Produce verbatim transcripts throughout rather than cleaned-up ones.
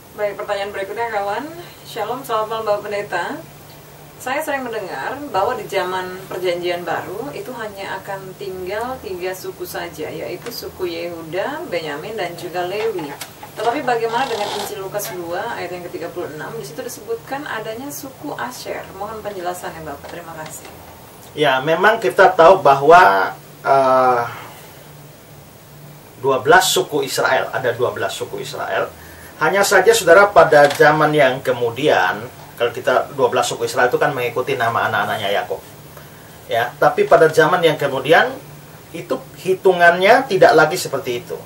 Baik, pertanyaan berikutnya kawan. Shalom, selamat malam Bapak Pendeta. Saya sering mendengar bahwa di zaman perjanjian baru itu hanya akan tinggal tiga suku saja, yaitu suku Yehuda, Benyamin, dan juga Lewi. Tetapi bagaimana dengan Injil Lukas dua ayat yang ke tiga puluh enam? Di situ disebutkan adanya suku Asher. Mohon penjelasannya Bapak, terima kasih. Ya, memang kita tahu bahwa uh, dua belas suku Israel, ada dua belas suku Israel. Hanya saja saudara, pada zaman yang kemudian, kalau kita dua belas suku Israel itu kan mengikuti nama anak-anaknya Yakub. Ya, tapi pada zaman yang kemudian itu hitungannya tidak lagi seperti itu.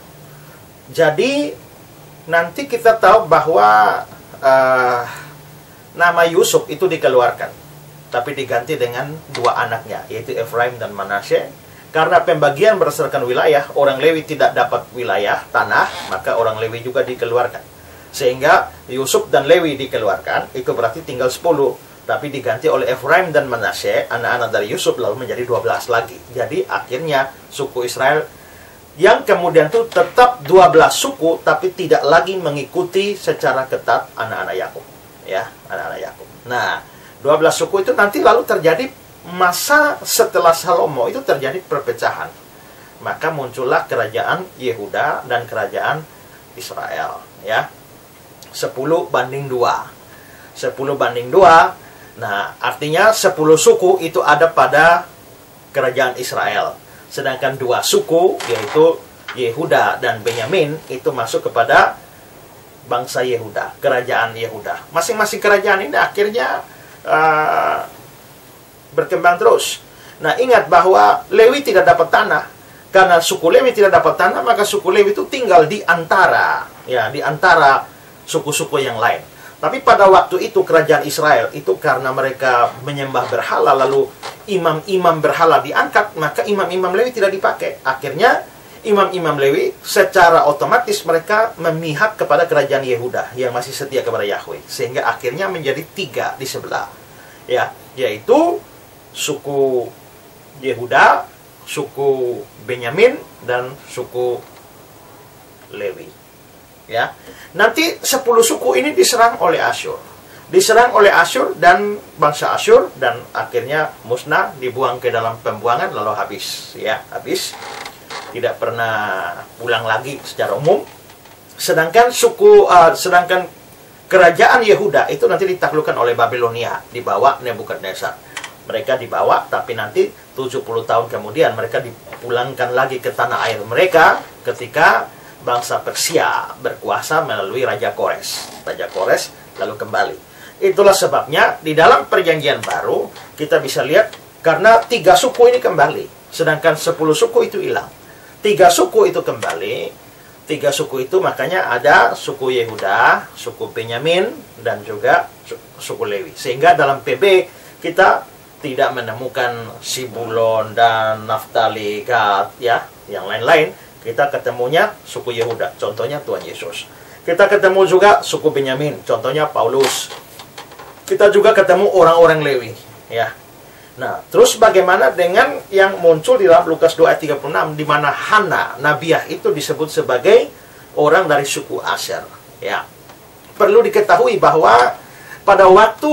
Jadi nanti kita tahu bahwa uh, nama Yusuf itu dikeluarkan, tapi diganti dengan dua anaknya, yaitu Efraim dan Manasye. Karena pembagian berdasarkan wilayah, orang Lewi tidak dapat wilayah tanah, maka orang Lewi juga dikeluarkan. Sehingga Yusuf dan Lewi dikeluarkan, itu berarti tinggal sepuluh. Tapi diganti oleh Efraim dan Manasye, anak-anak dari Yusuf, lalu menjadi dua belas lagi. Jadi akhirnya suku Israel yang kemudian itu tetap dua belas suku, tapi tidak lagi mengikuti secara ketat anak-anak Yakub. Ya, anak-anak Yakub. Nah, dua belas suku itu nanti lalu terjadi masa setelah Salomo, itu terjadi perpecahan. Maka muncullah kerajaan Yehuda dan kerajaan Israel. Ya, sepuluh banding dua. sepuluh banding dua. Nah, artinya sepuluh suku itu ada pada kerajaan Israel. Sedangkan dua suku, yaitu Yehuda dan Benyamin, itu masuk kepada bangsa Yehuda, kerajaan Yehuda. Masing-masing kerajaan ini akhirnya uh, berkembang terus. Nah, ingat bahwa Lewi tidak dapat tanah. Karena suku Lewi tidak dapat tanah, maka suku Lewi itu tinggal di antara, ya, di antara suku-suku yang lain. Tapi pada waktu itu kerajaan Israel itu karena mereka menyembah berhala, lalu imam-imam berhala diangkat, maka imam-imam Lewi tidak dipakai. Akhirnya imam-imam Lewi secara otomatis mereka memihak kepada kerajaan Yehuda yang masih setia kepada Yahweh, sehingga akhirnya menjadi tiga di sebelah, ya, yaitu suku Yehuda, suku Benyamin, dan suku Lewi. Ya, nanti sepuluh suku ini diserang oleh Asyur, diserang oleh Asyur dan bangsa Asyur, dan akhirnya musnah, dibuang ke dalam pembuangan, lalu habis, ya, habis, tidak pernah pulang lagi secara umum. Sedangkan suku, uh, sedangkan kerajaan Yehuda itu nanti ditaklukkan oleh Babilonia, dibawa Nebukadnezar. Mereka dibawa, tapi nanti tujuh puluh tahun kemudian mereka dipulangkan lagi ke tanah air mereka ketika bangsa Persia berkuasa melalui Raja Kores. Raja Kores lalu kembali. Itulah sebabnya di dalam perjanjian baru kita bisa lihat, karena tiga suku ini kembali, sedangkan sepuluh suku itu hilang. Tiga suku itu kembali, tiga suku itu makanya ada suku Yehuda, suku Benyamin, dan juga suku Lewi. Sehingga dalam P B kita tidak menemukan Sibulon dan Naftali, Gad, ya, yang lain-lain. Kita ketemunya suku Yehuda, contohnya Tuhan Yesus. Kita ketemu juga suku Benyamin, contohnya Paulus. Kita juga ketemu orang-orang Lewi, ya. Nah, terus bagaimana dengan yang muncul di dalam Lukas dua ayat tiga puluh enam, di mana Hana, Nabiah itu disebut sebagai orang dari suku Asher, ya. Perlu diketahui bahwa pada waktu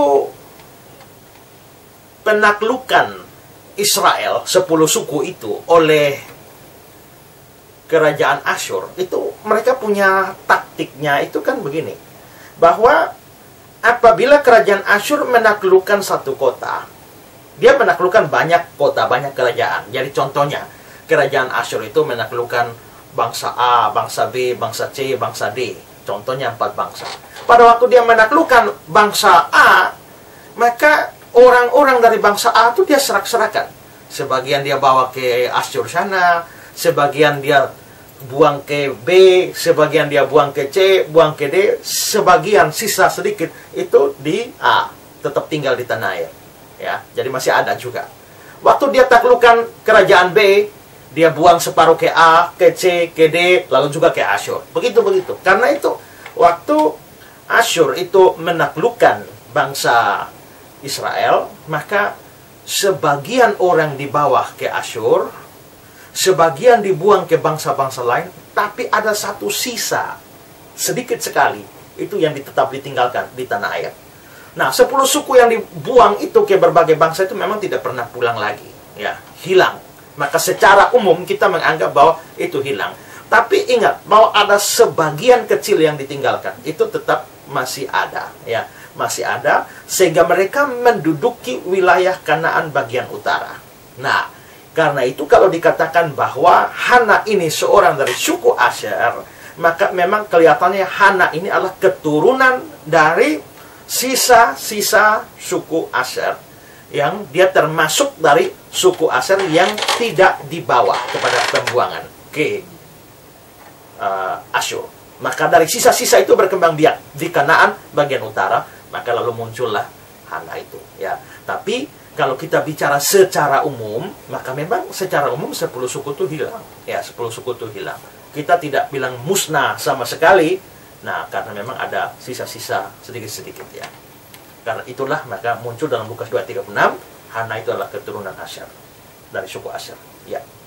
penaklukan Israel, sepuluh suku itu oleh kerajaan Asyur, itu mereka punya taktiknya itu kan begini, bahwa apabila kerajaan Asyur menaklukkan satu kota, dia menaklukkan banyak kota, banyak kerajaan. Jadi contohnya, kerajaan Asyur itu menaklukkan bangsa A, bangsa B, bangsa C, bangsa D. Contohnya empat bangsa. Pada waktu dia menaklukkan bangsa A, maka orang-orang dari bangsa A itu dia serak-serakan. Sebagian dia bawa ke Asyur sana, sebagian dia buang ke B, sebagian dia buang ke C, buang ke D, sebagian sisa sedikit itu di A, tetap tinggal di tanah air, ya. Jadi masih ada juga. Waktu dia taklukkan kerajaan B, dia buang separuh ke A, ke C, ke D, lalu juga ke Asyur. Begitu-begitu. Karena itu waktu Asyur itu menaklukkan bangsa Israel, maka sebagian orang dibawa ke Asyur, sebagian dibuang ke bangsa-bangsa lain, tapi ada satu sisa sedikit sekali itu yang tetap ditinggalkan di tanah air. Nah, sepuluh suku yang dibuang itu ke berbagai bangsa itu memang tidak pernah pulang lagi, ya, hilang. Maka secara umum kita menganggap bahwa itu hilang. Tapi ingat bahwa ada sebagian kecil yang ditinggalkan, itu tetap masih ada, ya, masih ada, sehingga mereka menduduki wilayah Kanaan bagian utara. Nah, karena itu kalau dikatakan bahwa Hana ini seorang dari suku Asher, maka memang kelihatannya Hana ini adalah keturunan dari sisa-sisa suku Asher, yang dia termasuk dari suku Asher yang tidak dibawa kepada pembuangan ke uh, Asyur. Maka dari sisa-sisa itu berkembang biak di Kanaan bagian utara, maka lalu muncullah Hana itu, ya. Tapi kalau kita bicara secara umum, maka memang secara umum sepuluh suku itu hilang, ya, sepuluh suku itu hilang. Kita tidak bilang musnah sama sekali, nah, karena memang ada sisa-sisa sedikit-sedikit, ya. Karena itulah maka muncul dalam Lukas dua ayat tiga puluh enam, Hana itu adalah keturunan Asher, dari suku Asher, ya.